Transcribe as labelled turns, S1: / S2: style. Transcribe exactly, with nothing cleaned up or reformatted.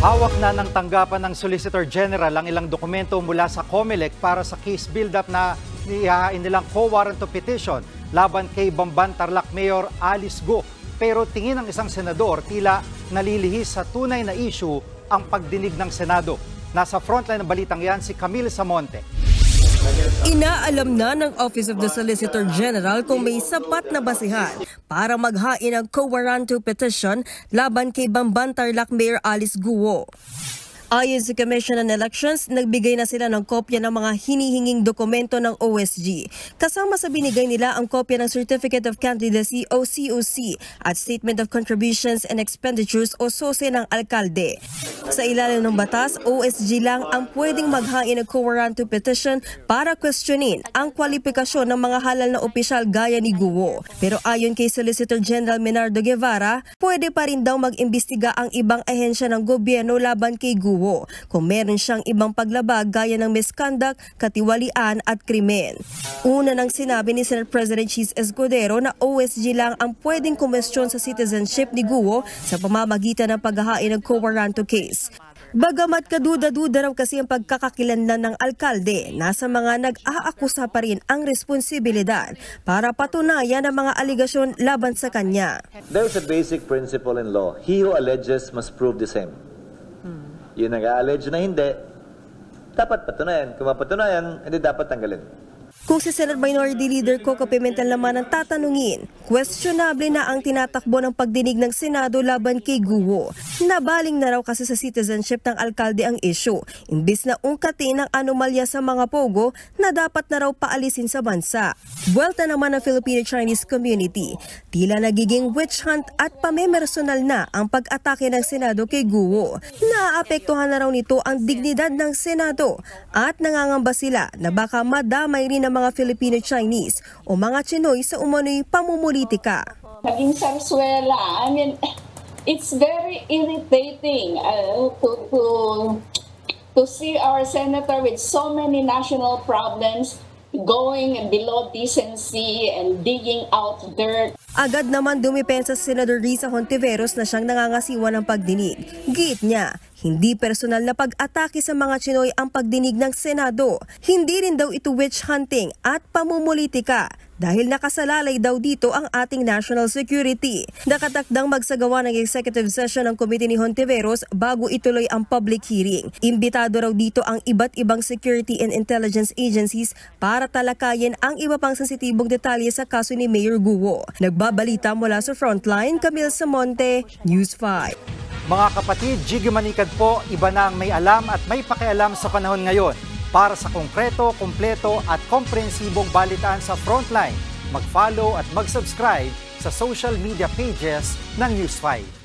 S1: Hawak na ng tanggapan ng Solicitor General ang ilang dokumento mula sa COMELEC para sa case build-up na nihahain nilang co-warrant of petition laban kay Bamban Tarlac Mayor Alice Go. Pero tingin ng isang senador tila nalilihis sa tunay na issue ang pagdinig ng Senado. Nasa frontline ng balitang yan si Camille Samonte.
S2: Inaalam na ng Office of the Solicitor General kung may sapat na basihan para maghain ng co-warrant of petition laban kay Bamban Tarlac Mayor Alice Go. Ayon sa Commission on Elections, nagbigay na sila ng kopya ng mga hinihinging dokumento ng O S G. Kasama sa binigay nila ang kopya ng Certificate of Candidacy o C O C at Statement of Contributions and Expenditures o S O C E ng alkalde. Sa ilalim ng batas, O S G lang ang pwedeng maghain ng co-warrant of petition para questionin ang kwalifikasyon ng mga halal na opisyal gaya ni Go. Pero ayon kay Solicitor General Menardo Guevara, pwede pa rin daw mag-imbestiga ang ibang ahensya ng gobyerno laban kay Go kung meron siyang ibang paglabag gaya ng misconduct, katiwalian at krimen. Una nang sinabi ni Senate President Cheese Escudero na O S G lang ang pwedeng kumestyon sa citizenship ni Go sa pamamagitan ng paghahain ng co-warrant case. Bagamat kaduda-duda raw kasi ang pagkakakilanlan ng alkalde, nasa mga nag-aakusa pa rin ang responsibilidad para patunayan ang mga aligasyon laban sa kanya.
S3: There's a basic principle in law. He who alleges must prove the same. Yung nag-allege na hindi, dapat patunayan. Kung mapatunayan, hindi dapat tanggalin.
S2: Kung si Senate Minority Leader Coco Pimentel naman ang tatanungin, questionable na ang tinatakbo ng pagdinig ng Senado laban kay Go. Nabaling na raw kasi sa citizenship ng alkalde ang issue, imbis na ungkatin ang anomalya sa mga pogo na dapat na raw paalisin sa bansa. Buwelta naman ng Filipino-Chinese community, tila nagiging witch hunt at pamemersonal na ang pag-atake ng Senado kay Go. Naaapektuhan na raw nito ang dignidad ng Senado at nangangamba sila na baka madamay rin ng mga Filipino-Chinese o mga Chinoy sa umano'y pamumulitika.
S4: Naging sarswela. I mean, it's very irritating uh, to, to, to see our senator with so many national problems going below decency and digging out dirt.
S2: Agad naman dumipensa si Senador Risa Hontiveros na siyang nangangasiwa ng pagdinig. Giit niya, hindi personal na pag-atake sa mga Chinoy ang pagdinig ng Senado. Hindi rin daw ito witch hunting at pamumulitika dahil nakasalalay daw dito ang ating national security. Nakatakdang magsagawa ng executive session ng komite ni Hontiveros bago ituloy ang public hearing. Imbitado raw dito ang iba't ibang security and intelligence agencies para talakayin ang iba pang sensitibong detalye sa kaso ni Mayor Go. Nagbabalita mula sa Frontline, Camille Samonte, News five.
S1: Mga kapatid, Jiggy Manikad po, iba na ang may alam at may pakialam sa panahon ngayon. Para sa konkreto, kumpleto at komprehensibong balitaan sa Frontline, mag-follow at mag-subscribe sa social media pages ng News five.